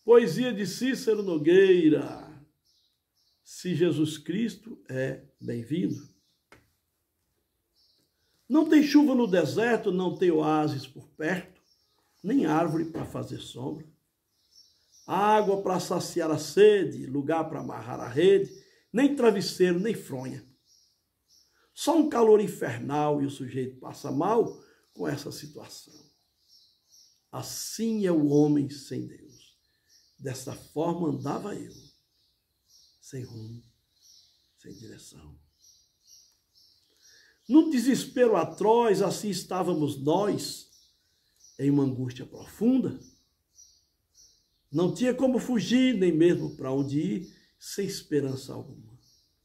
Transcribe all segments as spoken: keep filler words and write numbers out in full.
Poesia de Cícero Nogueira. Se Jesus Cristo é bem-vindo. Não tem chuva no deserto, não tem oásis por perto, nem árvore para fazer sombra. Água para saciar a sede, lugar para amarrar a rede, nem travesseiro, nem fronha. Só um calor infernal e o sujeito passa mal com essa situação. Assim é o homem sem Deus. Dessa forma andava eu, sem rumo, sem direção. No desespero atroz, assim estávamos nós, em uma angústia profunda. Não tinha como fugir, nem mesmo para onde ir, sem esperança alguma.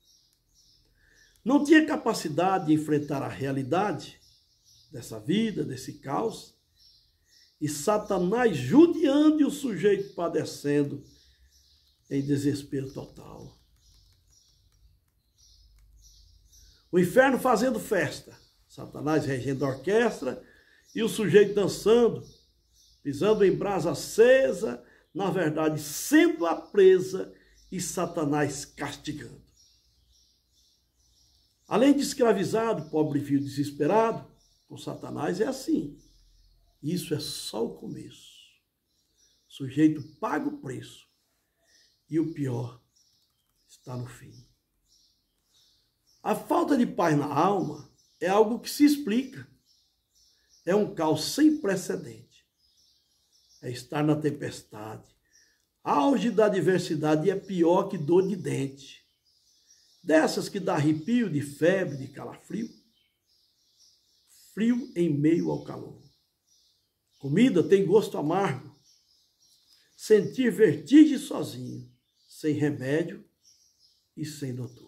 Não tinha capacidade de enfrentar a realidade dessa vida, desse caos, e Satanás judiando e o sujeito padecendo em desespero total. O inferno fazendo festa, Satanás regendo a orquestra e o sujeito dançando, pisando em brasa acesa, na verdade sendo a presa e Satanás castigando. Além de escravizado, pobre vil desesperado, com Satanás é assim. Isso é só o começo. O sujeito paga o preço e o pior está no fim. A falta de paz na alma é algo que se explica. É um caos sem precedente. É estar na tempestade. Auge da adversidade é pior que dor de dente. Dessas que dá arrepio de febre, de calafrio. Frio em meio ao calor. Comida tem gosto amargo. Sentir vertigem sozinho, sem remédio e sem doutor.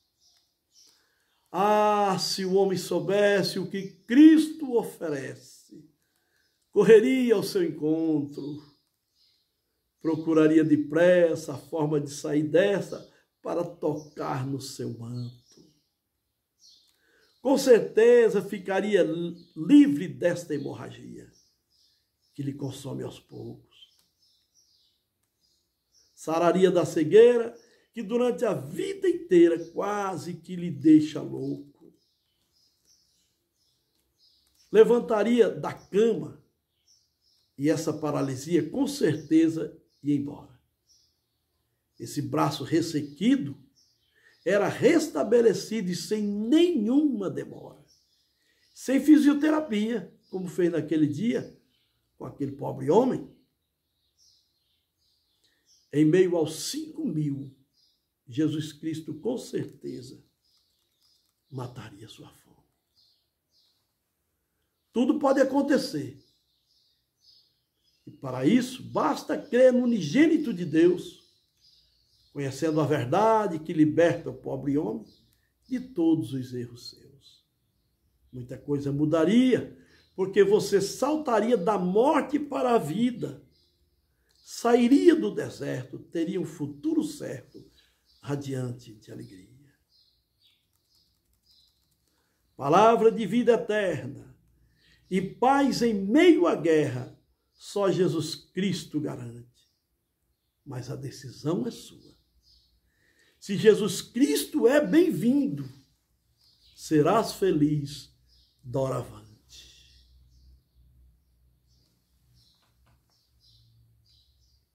Ah, se o homem soubesse o que Cristo oferece, correria ao seu encontro, procuraria depressa a forma de sair dessa para tocar no seu manto. Com certeza ficaria livre desta hemorragia que lhe consome aos poucos. Sararia da cegueira que durante a vida inteira quase que lhe deixa louco. Levantaria da cama e essa paralisia com certeza ia embora. Esse braço ressequido era restabelecido e sem nenhuma demora. Sem fisioterapia, como fez naquele dia com aquele pobre homem. Em meio aos cinco mil, Jesus Cristo com certeza mataria sua fome. Tudo pode acontecer. E para isso, basta crer no unigênito de Deus, conhecendo a verdade que liberta o pobre homem de todos os erros seus. Muita coisa mudaria, porque você saltaria da morte para a vida, sairia do deserto, teria um futuro certo, radiante de alegria. Palavra de vida eterna e paz em meio à guerra, só Jesus Cristo garante. Mas a decisão é sua. Se Jesus Cristo é bem-vindo, serás feliz doravante.